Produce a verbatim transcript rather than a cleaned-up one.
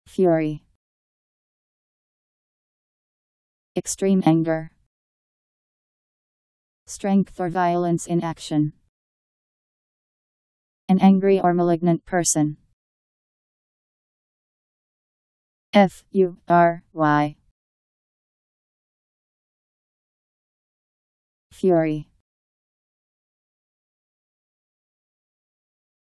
Fury. Extreme anger. Strength or violence in action. An angry or malignant person. F U R Y. Fury.